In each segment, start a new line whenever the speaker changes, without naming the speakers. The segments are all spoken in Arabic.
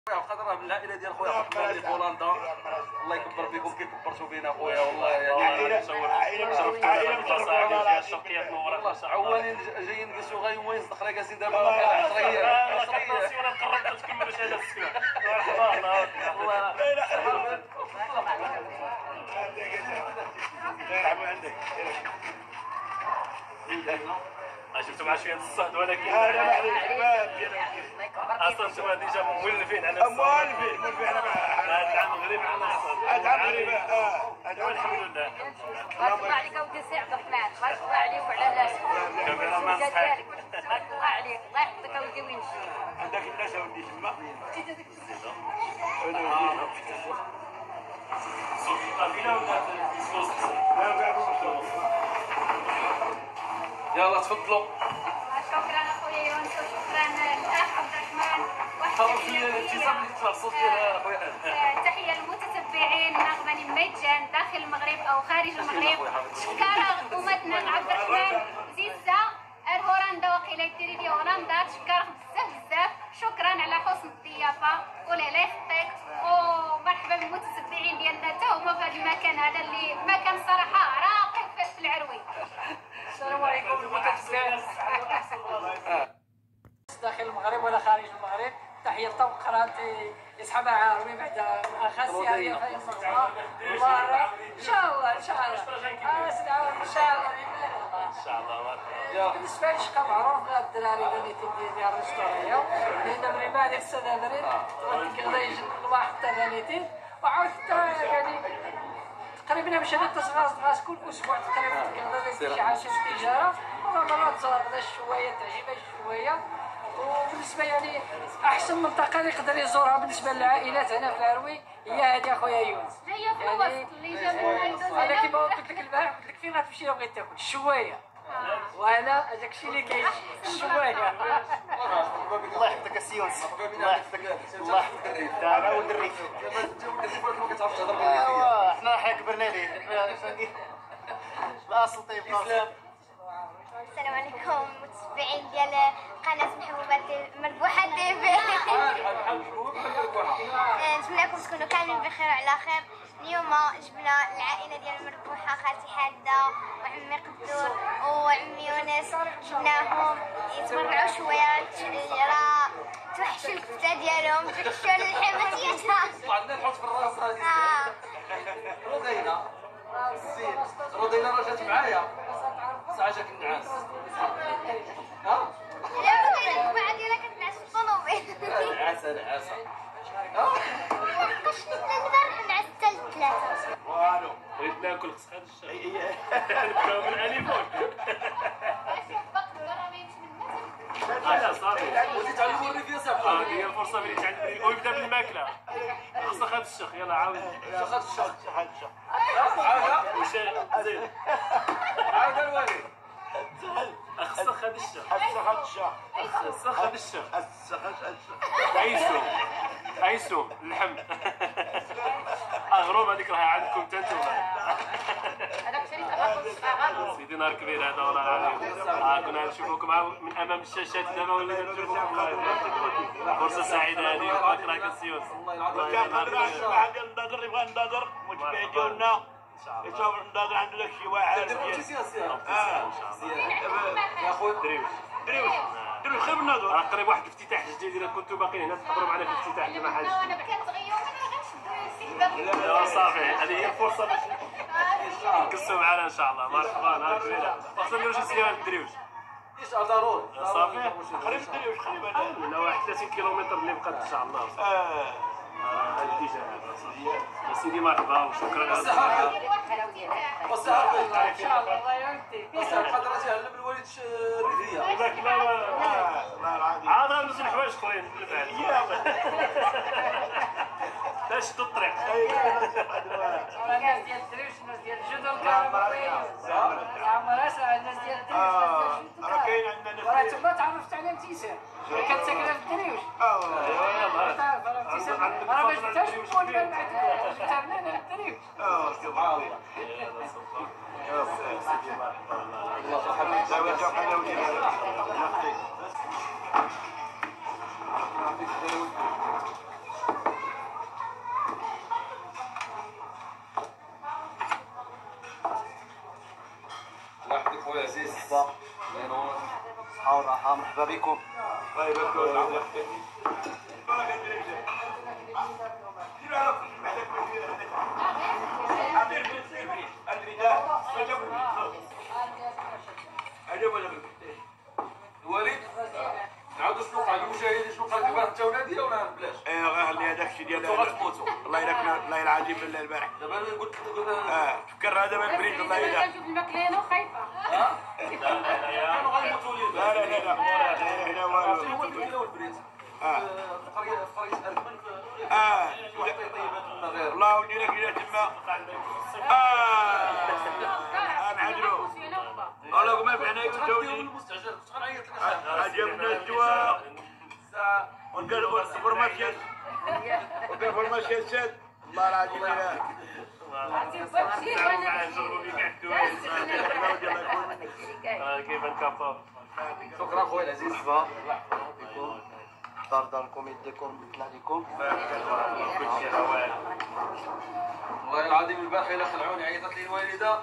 خاطر من العائله ديال خويا حطنا اللي في هولندا. الله يكبر بكم كي كبرتوا بينا خويا والله يعني عائله
الشرقيه تنورت
عوانين جايين نجلسوا غير يومين صدقنا جالسين دابا 10 ايام 10 ايام
قررت تكملوا هذا السكنه. مرحبا الله شفتوا مع شويه الصهد ولكن اصلا انتم ديجا مولفين على
مولفين
على المغرب
على المغرب
هذا الحمد لله.
بارك الله عليك اودي سي عبد الرحمن، بارك الله عليك وعلى الناس ديالك، بارك الله عليك، الله يحفظك اودي ويمشي.
عندك الناس اودي تما
يلا تفضلوا.
شكرا اخويا يونس وشكرا الاخ عبد الرحمن. تحيه للمتتبعين نغمه ميجان داخل المغرب او خارج المغرب. شكرا امتنا عبد الرحمن زيزه هولندا وقيله ديري لي هولندا. تشكرك بزاف شكرا على حسن الضيافه والله لا يخطيك. ومرحبا بالمتتبعين ديالنا حتى هما في هذا المكان هذا اللي مكان صراحه راقي في العروي.
السلام عليكم المتتبعين داخل المغرب ولا خارج المغرب. تحية قناة يسحبها عارمي بعد أخص يعني في المجموعة مبارك إن شاء الله إن شاء الله أسنعون إن شاء الله
ان شاء الله.
بالنسبة للشقة معروف الدراري اللي تدير ديال الريستورية لأن من بعد السنابرين غادي يجي الواحد تبانيتين وعاود حتى يعني تقريبا باش انا تصغاص كل اسبوع تقريبا كنهضر شي حاجه تجاره مرات تزرد شويه تعجبها شويه. وبالنسبه يعني احسن منطقه اللي يقدر يزورها بالنسبه للعائلات هنا في العروي هي هذه اخويا يونس.
هي في الوسط اللي جابوها
انا كيما قلت لك البارح قلت لك فين غتمشي لو بغيت تاكل الشوايه وانا هذاك الشيء اللي كاين الشوايه.
الله يحفظك السي يونس الله يحفظك الله يحفظك دابا ولد الريف. احنا حنا كبرنا ليه الاصل طيب خالص.
السلام عليكم متابعين ديال قناه محبوبات مربوحه تيفي. نتمنىكم تكونوا كاملين بخير وعلى خير. اليوم جبنا العائله ديال مربوحه خالتي حاده وعمي قدور وعمي يونس جبناهم يتبرعوا شويه راه توحشوا الكفته ديالهم توحشوا اللحمه ديالها.
عندنا نحط في الراس هذه رضينا راه جات معايا ساعه جاك النعاس. ها
لا رضينا الجماعه ديالها كتنعس في الطوموبيل.
نعاسه
قش البارح نعس حتى للثلاثه.
والو
بغيت ناكل خص هذا الشيء نبداو من الاليفون. لا صافي
ودي تعلموا الريفيا صافي.
هي الفرصه اللي تعلم ويبدا بالماكله. خصك هذا الشيخ يلا عاود
خد الشهر
عاود زين
عاود الوالد
خصك هذا الشيخ
السخن
خصك هذا الشيخ
السخن
عيسو اللحم اغروب هذيك راها عندكم حتى نتوما.
هذاك الشيء اللي تاخذ
سيدي نهار كبير هذا والله العظيم. كنا نشوفوكم من امام الشاشات دابا ولينا نشوفوكم لايف. فرصه سعيده هذه وبارك راك السيوس.
كان النظر يبغى النظر متبع ديالنا يصور النظر عنده داك الشيء واعر
يا خويا
درويش خير من النظر.
راه قريب واحد الافتتاح جديد الا كنتوا باقيين هنا تحضروا معنا في الافتتاح كما حاجه.
وانا كنتغير
لا صافي هذه هي الفرصه باش نكسوا معنا ان شاء الله. مرحبا نهار كبير خاصنا نديروا شي سياره الدريوش
ايش ضروري
صافي
قريب درويش قريب هذا
من واحد 30 كيلومتر اللي بقات ان شاء الله. الاتجاه هذا سيدي مرحبا وشكرا.
والصحافه
ان شاء الله الله يعطيك.
والصحافه قادره تهلم بالوالد الريفيه.
هذاك لا عاد غندوز لحوايج اخرين باش شدوا الطريق.
الناس ديال الدرويش الناس ديال الجدل الناس ديال الدرويش
راه كاين عندنا
وراه
ناس
تما تعرفت على ابتسام كانت ساكنه في الدرويش. تعرف على ابتسام انا ما شفتهاش نقول لها معك شفتها من هنا الدرويش.
سبحان الله.
مرحبا صحة وراحة مرحبا بكم.
الوالد نعاودو شنو قال المشاهد شنو قال البارح انت ولادي ولا بلاش؟
ايوا غير هذاك الشيء ديال
غتموتوا
الله يراك الله العظيم بالله البارح.
دابا انا قلت
فكر هذا ما البريد الله يراك.
نشوف الماكلين وخايفه.
كانوا غيموتوا لي
لا لا لا لا هنا والو.
هو البريد هو البريد قريه اركمن واحد طيبات من غير
الله وديرك الى تما نعدلو والله ما فينا يوزوني
المستعجل كنت غنعيط لك
عجبنا الدواء وقال فورماسيون وقال فورماسيون ساد الله العظيم يراك
كيف نكفر
شكرا خويا العزيز
مرحبا بكم. داركم يديكم يطلع لكم.
والله العظيم البارح الا خلعوني عيطت لي الوالده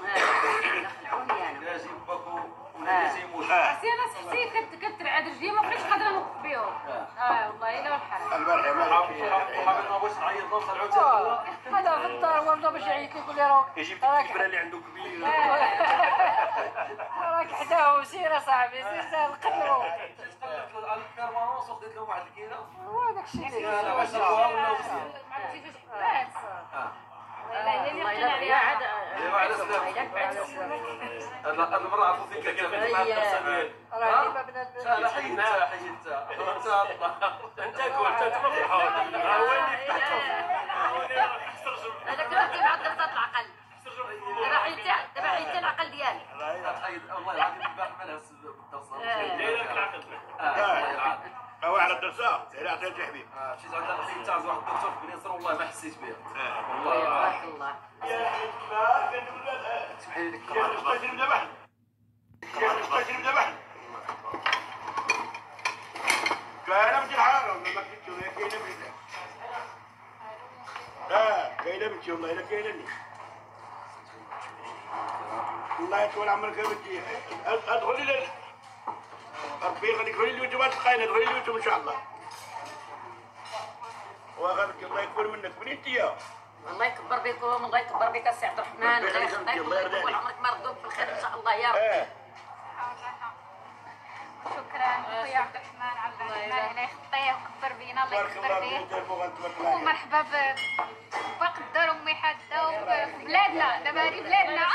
لازم باكو ولازم يموت
عرفتي انا صحتي كترعد رجلي ما بقيتش قادره نوقف بهم. والله الا الحال.
البارح
وحابب ما بغيتش نعيط له خلعوه
هذا في الدار ولا باش يعيط لي يقول لي راك
يجيب الكبره اللي عنده كبيره
راك حداه سير صاحبي سير نقلبو.
على البيرمانونس وخديت لهم واحد الكيله
هذاك الشيء اللي
انا باش نشربوها ولا
ما عرفتيش باس. والله الا اللي قلنا عليها عاد.
ايوا على سلام هذا المره عرفوا فيك كيف
راه كيما بنات
لا حيدتها حيدتها
انت قلت تفرحوا هو اللي
هذاك راه تبع الدراسات العقل. دابا حيدتي العقل ديالك.
والله العظيم البارح ما لها بالدراسه
دايرك العقل
والله العظيم
هو على الدرسه غير عطيت حبيب
مشيت عند اخي تاع واحد الدكتور في بني نصر والله ما حسيت بها
تبارك الله.
اسمحي لي
استجرب ذبحنا استجرب ذبحنا كاينه بنت الحراره ولا ما كنتش ولا كاينه بنت كاينه بنتي والله الا كاينه والله طول عمرك يا بنتي ادخلي لي ربي يخليك ادخلي اليوتيوب تلقاينا ادخلي اليوتيوب ان شاء الله واخذك الله يكبر منك من انت يا
الله يكبر بكم الله يكبر بك السي عبد الرحمن. الله يخليك طول عمرك مرزوق في الخير ان شاء الله يا رب.
شكرا خويا عبد الرحمن الله يخطيه ويكبر بينا الله يكبر بيه. ومرحبا بقدر امي حاده وبلادنا دابا هذه بلادنا.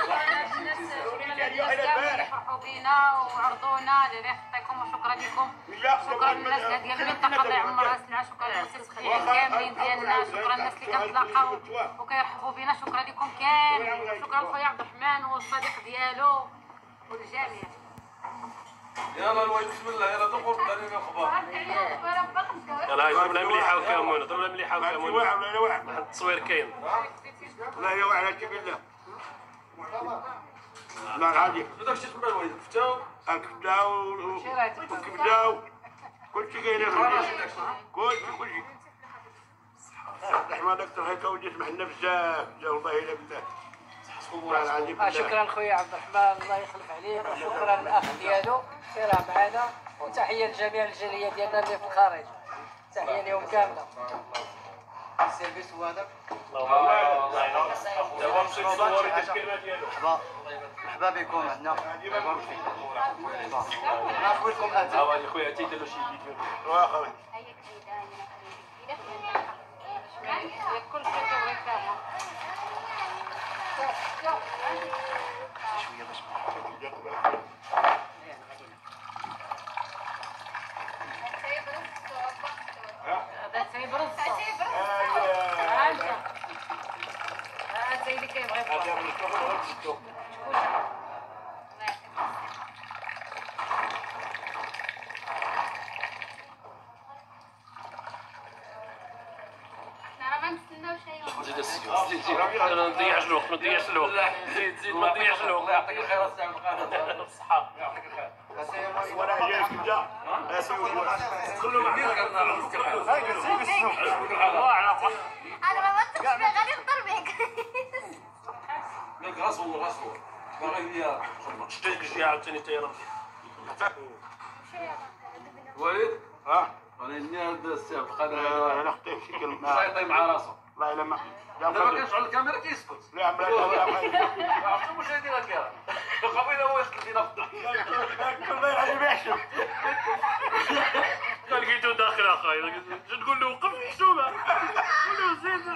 يفرحوا بينا وعرضونا الله يخطيكم وشكرا لكم. شكرا للناس ديال المنطقه الله يعمرها سلعه. شكرا للناس الخليجيين كاملين ديالنا. شكرا للناس اللي كنتلاقاو وكيرحبوا بينا. شكرا لكم كاملين. شكرا لخويا عبد الرحمن والصديق ديالو والجميع.
يلا الوالد بسم الله يلا دخل داري الاخبار
يلا ضربنا مليحه وكامونه ضربنا مليحه وكامونه واحد التصوير كاين
لا يا واحد كيف الله لا العادي
داك الشيء تبع الوالد كفتاو
وكبداو كل شيء كاين كل شيء رحمة دكتور هيك وجيت محنا بزاف والله الا بالله
شكرا خويا عبد الرحمن الله يخلف عليك. وشكرا للاخ ديالو اللي راه معنا. وتحيه لجميع الجاليه ديالنا اللي في الخارج. تحيه لهم كامله.
السيرفيس هو هذاك.
دابا نمشي نصور الكلمه ديالو.
مرحبا بكم عندنا. نعرفوا لكم
ها هو خويا تيديروا شي فيديو.
واخا
كل شيء تبغي كامل.
شويه باش
هذا تيبرز.
سيدي كيبغي
زيد السيوف ما نضيعش الوقت ما نضيعش الوقت زيد ما نضيعش الوقت.
الله يعطيك الخير السي عبد القادر
بالصحه
يعطيك الخير
وانا جاي كبده
كله معك
انا ما تقش غادي نضربك.
غسول باغي هي
شتي عاوتاني تا يربي
وليد
ها
راني هذا السيف القدر
انا اختي في كلمه
سايطي مع راسه
لا لا ما
دابا كنشعل الكاميرا كيسكت
لا لا
عرفتوا مشاهدينا الكرام قبيله هو يسكت فينا في الضحك
كل ما يعجب يحشم
لقيتو داخل اخاي تقول له وقف حشومه قول له زيد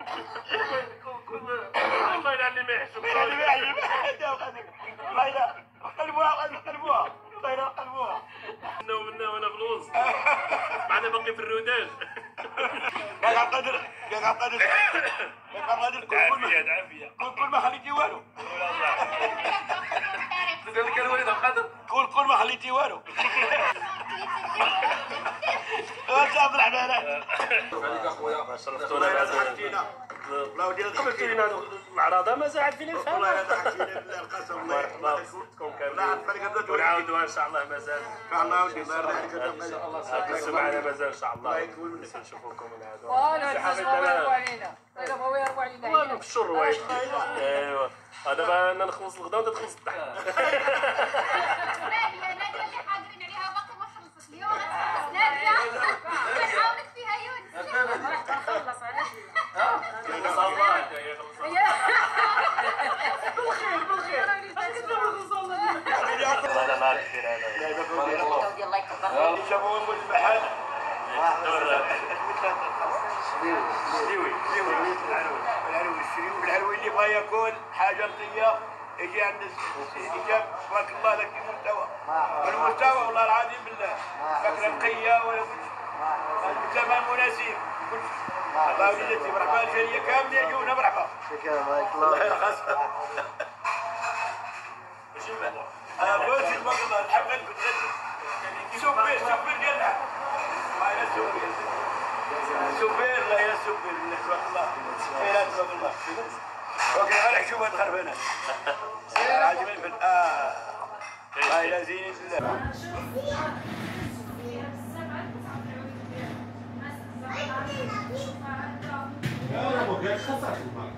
والله يعني ما يحشم
ما يعجب لا لا قلبوها قلبوها لا قلبوها
منا وانا في الوسط معنا باقي في الروداج
يا قدر يا قدر يا قدر
عافيه
كل ما خليتي والو
قال لك الوليد قادر
كل ما خليتي والو عبد الرحمن
عليك اخويا
شرفتونا
الله يدير
قبلتوا لنا العراضه ما ساعد فينا نفهم
والله يضحكينا بالله القسم
مرحبا بكم
لا
كاملين
فرق الزوج
ونعاودوها ان شاء الله مازال
ان شاء الله ودي الله يرضي عليك
جلسوا معنا مازال ان شاء الله نشوفوكم ونعاودوها
والو الناس بغاو يربوا علينا الا بغاو يربوا علينا
والو بالشر واش ايوا دابا انا نخلص الغدا وانت تخلص الضحك
ناديه اللي حاضرين عليها باقي ما خلصت اليوم غتخلص ناديه نحاولك فيها يونس
خلص علاش
انا ما عرفت كثير هذا
الله يكبر
يشوفوا المحل العلوي اللي بغى يكون حاجه نقيه يجي عند الاجاب تبارك الله لك المستوى والمستوى والله العظيم بالله فكره نقيه ولا الزمان مناسب الله يجزيك مرحبا الجاليه كامله يجونا مرحبا الله يرخص قلت تبارك الله نحب غنكون سوبر ديالنا ما الى سوبر لا يا سوبر تبارك الله لا تبارك الله اوكي غير حشومه الخربانات عاجبني في لا الى زين الله
لا لا